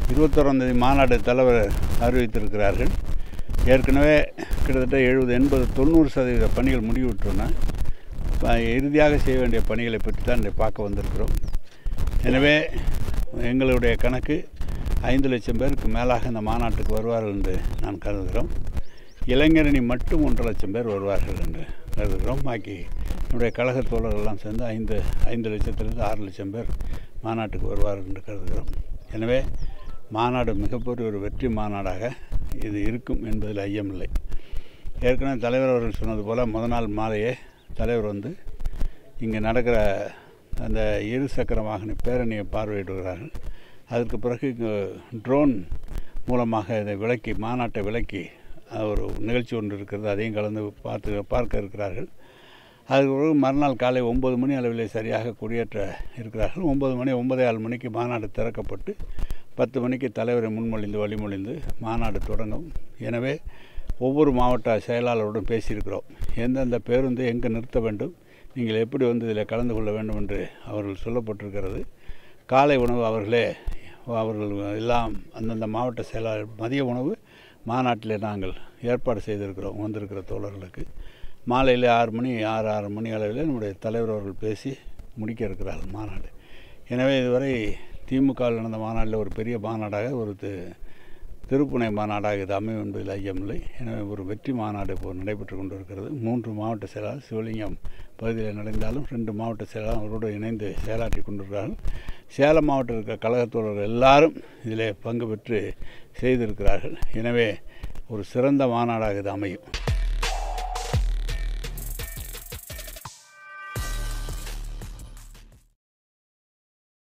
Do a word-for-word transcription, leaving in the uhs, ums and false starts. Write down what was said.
இருபத்தோராம் தேதி மாநாடு தலைவர் அறிவித்திருக்கிறார்கள். ஏற்கனவே கிட்டத்தட்ட எழுபது எண்பது தொண்ணூறு சதவீத பணிகள் முடிவுற்றன. இறுதியாக செய்ய வேண்டிய பணிகளை பற்றி தான் இன்றைய பார்க்க வந்திருக்கிறோம். எனவே எங்களுடைய கணக்கு ஐந்து லட்சம் பேருக்கு மேலாக இந்த மாநாட்டுக்கு வருவார்கள் என்று நான் கருதுகிறோம். இளைஞரணி மட்டும் ஒன்றரை லட்சம் பேர் வருவார்கள் என்று கருதுகிறோம். பாக்கி என்னுடைய கழக தோழர்கள்லாம் சேர்ந்து ஐந்து ஐந்து லட்சத்திலிருந்து ஆறு லட்சம் பேர் மாநாட்டுக்கு வருவார்கள் என்று கருதுகிறோம். எனவே மாநாடு மிகப்பெரிய ஒரு வெற்றி மாநாடாக இது இருக்கும் என்பதில் ஐயமில்லை. ஏற்கனவே தலைவர் அவர்கள் சொன்னது போல் முத நாள் மாலையே தலைவர் வந்து இங்கே நடக்கிற அந்த இரு சக்கர வாகன பேரணியை பார்வையிடுகிறார்கள். அதற்கு பிறகு இங்கே ட்ரோன் மூலமாக இதை விளக்கி மாநாட்டை விளக்கி ஒரு நிகழ்ச்சி ஒன்று இருக்கிறது, அதையும் கலந்து பார்த்து பார்க்க இருக்கிறார்கள். அதுக்கு பிறகு மறுநாள் காலை ஒம்பது மணி அளவிலே சரியாக கொடியேற்ற இருக்கிறார்கள். ஒம்பது மணி ஒன்பதே ஆறு மணிக்கு மாநாடு திறக்கப்பட்டு பத்து மணிக்கு தலைவரை முன்மொழிந்து வழிமொழிந்து மாநாடு தொடங்கும். எனவே ஒவ்வொரு மாவட்ட செயலாளருடன் பேசியிருக்கிறோம். எந்தெந்த பேருந்து எங்கே நிறுத்த வேண்டும், நீங்கள் எப்படி வந்து இதில் கலந்து கொள்ள வேண்டும் என்று அவர்கள் சொல்லப்பட்டிருக்கிறது. காலை உணவு அவர்களே அவர்கள் எல்லாம் அந்தந்த மாவட்ட செயலாளர் மதிய உணவு மாநாட்டில் நாங்கள் ஏற்பாடு செய்திருக்கிறோம் வந்திருக்கிற தோழர்களுக்கு. மாலையில் ஆறு மணி ஆறு ஆறு மணி அளவில் நம்முடைய தலைவர் அவர்கள் பேசி முடிக்க இருக்கிறார்கள் மாநாடு. எனவே இதுவரை திமுகவில் நடந்த மாநாட்டில் ஒரு பெரிய மாநாடாக ஒரு திருப்புனை மாநாடாக இது அமையும் என்பதில் ஐயமில்லை. எனவே ஒரு வெற்றி மாநாடு இப்போ நடைபெற்று கொண்டு இருக்கிறது. மூன்று மாவட்ட செயலாளர் சிவலிங்கம் பகுதியில் நடந்தாலும் ரெண்டு மாவட்ட செயலாளர் அவரோடு இணைந்து செயலாற்றி கொண்டிருக்கிறார்கள். சேலம் மாவட்டத்தில் இருக்கிற கழகத்தோழர்கள் எல்லாரும் இதில் பங்கு பெற்று செய்திருக்கிறார்கள். எனவே ஒரு சிறந்த மாநாடாக இது அமையும்.